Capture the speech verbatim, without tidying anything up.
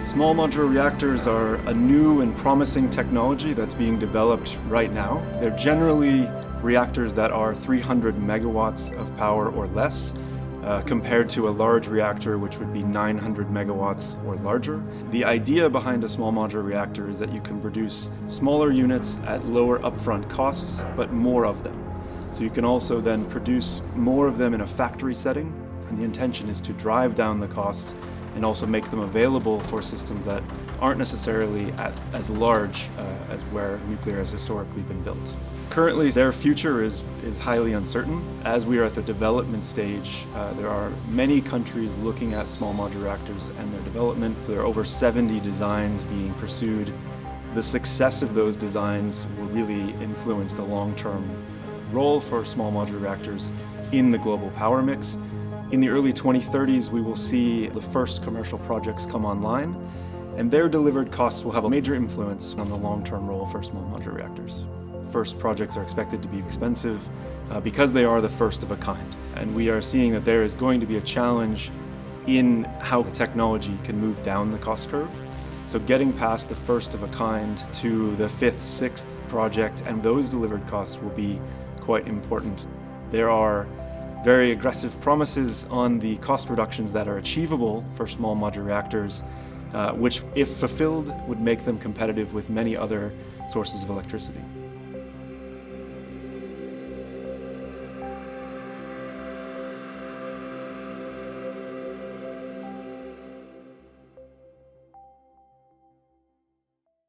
Small modular reactors are a new and promising technology that's being developed right now. They're generally reactors that are three hundred megawatts of power or less, uh, compared to a large reactor which would be nine hundred megawatts or larger. The idea behind a small modular reactor is that you can produce smaller units at lower upfront costs, but more of them. So you can also then produce more of them in a factory setting, and the intention is to drive down the costs and also make them available for systems that aren't necessarily at, as large uh, as where nuclear has historically been built. Currently, their future is, is highly uncertain. As we are at the development stage, uh, there are many countries looking at small modular reactors and their development. There are over seventy designs being pursued. The success of those designs will really influence the long-term role for small modular reactors in the global power mix. In the early twenty thirties, we will see the first commercial projects come online, and their delivered costs will have a major influence on the long-term role for small modular reactors. First projects are expected to be expensive uh, because they are the first of a kind. And we are seeing that there is going to be a challenge in how technology can move down the cost curve. So getting past the first of a kind to the fifth, sixth project, and those delivered costs will be quite important. There are very aggressive promises on the cost reductions that are achievable for small modular reactors, uh, which, if fulfilled, would make them competitive with many other sources of electricity.